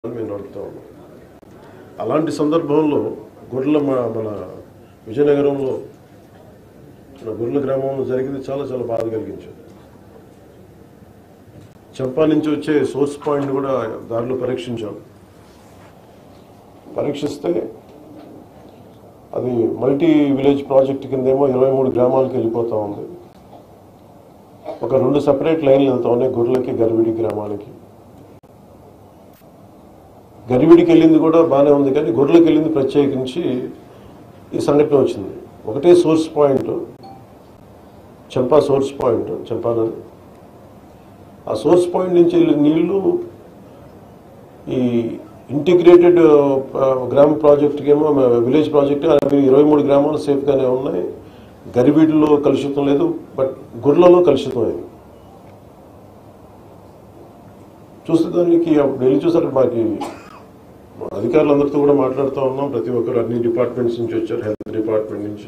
మేము అడుగుతా ఉన్నాం. అలాంటి సందర్భంలో గొర్రెల మన విజయనగరంలో గొర్రెల గ్రామంలో జరిగింది చాలా చాలా బాధ కలిగించింది. చంపా నుంచి వచ్చే సోర్స్ పాయింట్ కూడా దారిలో పరీక్షించాం. పరీక్షిస్తే అది మల్టీ విలేజ్ ప్రాజెక్ట్ కిందేమో 23 గ్రామాలకు వెళ్ళిపోతూ ఉంది. ఒక 2 సెపరేట్ లైన్లు వెళ్తా ఉన్నాయి గొర్రెలకి గరివిడి గ్రామానికి. గరివిడికి వెళ్ళింది కూడా బాగానే ఉంది, కానీ గొర్రెలకు వెళ్ళింది ప్రత్యేకించి ఈ సంఘటన వచ్చింది. ఒకటే source point, Champa source point, Champa నది. ఆ సోర్స్ పాయింట్ నుంచి వెళ్ళిన నీళ్లు ఈ ఇంటిగ్రేటెడ్ గ్రామ ప్రాజెక్ట్కి ఏమో విలేజ్ ప్రాజెక్ట్ అవి 23 గ్రామాలు సేఫ్గానే ఉన్నాయి. గరిబీడిలో కలుషితం లేదు, బట్ గొర్రెలలో కలుషితం అయింది. చూస్తే దానికి వెళ్ళి చూసారు. మాకు అధికారులందరితో కూడా మాట్లాడుతూ ఉన్నాం. ప్రతి ఒక్కరు అన్ని డిపార్ట్మెంట్స్ నుంచి వచ్చారు. హెల్త్ డిపార్ట్మెంట్ నుంచి,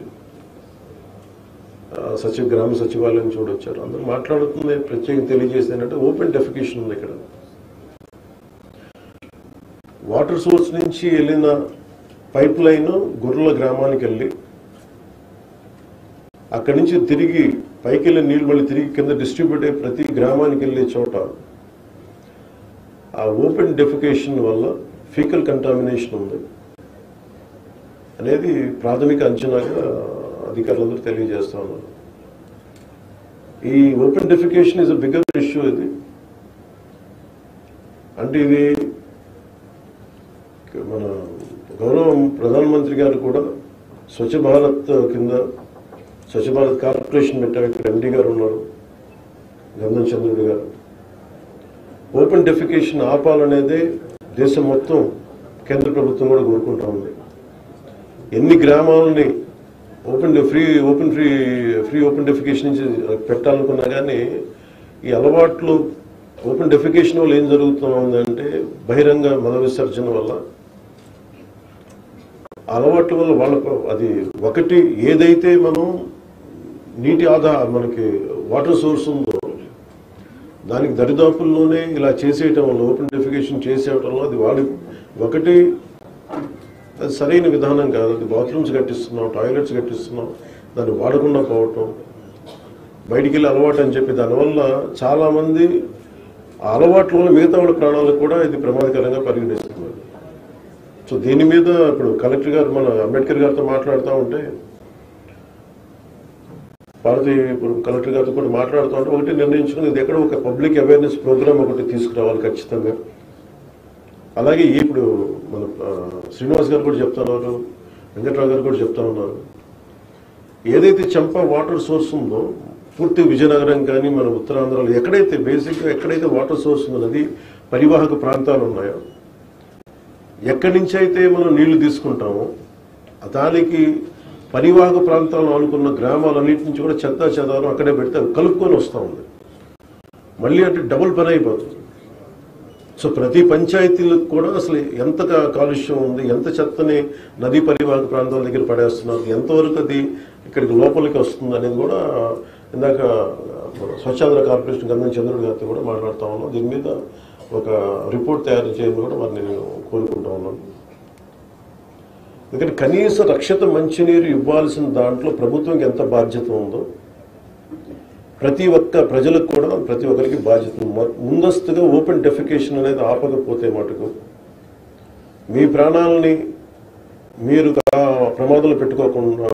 గ్రామ సచివాలయం నుంచి కూడా వచ్చారు. అందరూ మాట్లాడుతుంది. ప్రత్యేకంగా తెలియజేసేది ఏంటంటే ఓపెన్ డెఫికేషన్ ఉంది ఇక్కడ. వాటర్ సోర్స్ నుంచి వెళ్ళిన పైప్ లైన్ గొర్రెల గ్రామానికి వెళ్ళి అక్కడి నుంచి తిరిగి పైకి వెళ్ళిన నీళ్ళు మళ్ళీ తిరిగి కింద డిస్ట్రిబ్యూట్ అయ్యి ప్రతి గ్రామానికి వెళ్ళే చోట ఆ ఓపెన్ డెఫికేషన్ వల్ల ఫీకల్ కంటామినేషన్ ఉంది అనేది ప్రాథమిక అంచనాగా అధికారులందరూ తెలియజేస్తా ఉన్నారు. ఈ open defecation is a bigger issue. ఇది అంటే ఇది మన గౌరవ ప్రధానమంత్రి గారు కూడా స్వచ్ఛ భారత్ కింద స్వచ్ఛ భారత్ కార్పొరేషన్ పెట్టారు. ఇక్కడ ఎండి గారు ఉన్నారు, గంధం చంద్రుడి గారు. ఓపెన్ డెఫికేషన్ ఆపాలనేదే దేశం మొత్తం కేంద్ర ప్రభుత్వం కూడా కోరుకుంటా ఉంది. ఎన్ని గ్రామాలని ఓపెన్ డెఫికేషన్ నుంచి పెట్టాలనుకున్నా కానీ ఈ అలవాట్లు ఓపెన్ డెఫికేషన్ వల్ల ఏం జరుగుతుందంటే బహిరంగ మల విసర్జన వల్ల అలవాట్ల వల్ల వాళ్ళకు అది ఒకటి ఏదైతే మనం నీటి మనకి వాటర్ సోర్స్ ఉందో దానికి దరిదాపుల్లోనే ఇలా చేసేయటం వల్ల ఓపెన్ డెఫికేషన్ చేసేయటం వల్ల అది వాడి ఒకటి అది సరైన విధానం కాదు. అది బాత్రూమ్స్ కట్టిస్తున్నాం, టాయిలెట్స్ కట్టిస్తున్నాం, దాన్ని వాడకుండా పోవటం, బయటికి వెళ్ళి అలవాటు అని చెప్పి దానివల్ల చాలామంది ఆ అలవాట్ల వల్ల మిగతా వాళ్ళ ప్రాణాలకు కూడా ఇది ప్రమాదకరంగా పరిగణిస్తున్నారు. సో దీని మీద ఇప్పుడు కలెక్టర్ గారు మన అంబేద్కర్ గారితో మాట్లాడుతూ ఉంటే ఇప్పుడు కలెక్టర్ గారితో కూడా మాట్లాడుతూ ఉంటే ఒకటి నిర్ణయించుకుని ఇది ఎక్కడ ఒక పబ్లిక్ అవేర్నెస్ ప్రోగ్రామ్ ఒకటి తీసుకురావాలి ఖచ్చితంగా. అలాగే ఇప్పుడు మన శ్రీనివాస్ గారు కూడా చెప్తున్నారు, వెంకట్రావు గారు కూడా చెప్తా ఉన్నారు. ఏదైతే చంపా వాటర్ సోర్స్ ఉందో పూర్తి విజయనగరం కానీ మన ఉత్తరాంధ్రలో ఎక్కడైతే బేసిక్గా ఎక్కడైతే వాటర్ సోర్స్ ఉందో నది పరివాహక ప్రాంతాలు ఉన్నాయో ఎక్కడి నుంచి అయితే మనం నీళ్లు తీసుకుంటామో దానికి పరివాహక ప్రాంతాలను ఆనుకున్న గ్రామాలన్నింటి నుంచి కూడా చెత్త చెదారం అక్కడే పెడితే కలుపుకొని వస్తూ ఉంది. మళ్ళీ అంటే డబుల్ పని అయిపోతుంది. సో ప్రతి పంచాయతీలకు కూడా అసలు ఎంత కాలుష్యం ఉంది, ఎంత చెత్తని నదీ పరివాహక ప్రాంతాల దగ్గర పడేస్తున్నారు, ఎంతవరకు అది ఇక్కడికి లోపలికి వస్తుంది అనేది కూడా ఇందాక స్వచ్ఛాంధ్ర కార్పొరేషన్ గంధం చంద్రుడి గారితో కూడా మాట్లాడుతూ ఉన్నాం. దీని మీద ఒక రిపోర్ట్ తయారు చేయడం కూడా మరి నేను కోరుకుంటా ఉన్నాను. ఎందుకంటే కనీస రక్షిత మంచినీరు ఇవ్వాల్సిన దాంట్లో ప్రభుత్వంకి ఎంత బాధ్యత ఉందో ప్రతి ఒక్క ప్రజలకు కూడా ప్రతి ఒక్కరికి బాధ్యత. ముందస్తుగా ఓపెన్ డెఫికేషన్ అనేది ఆపకపోతే మటుకు మీ ప్రాణాలని మీరు ప్రమాదంలో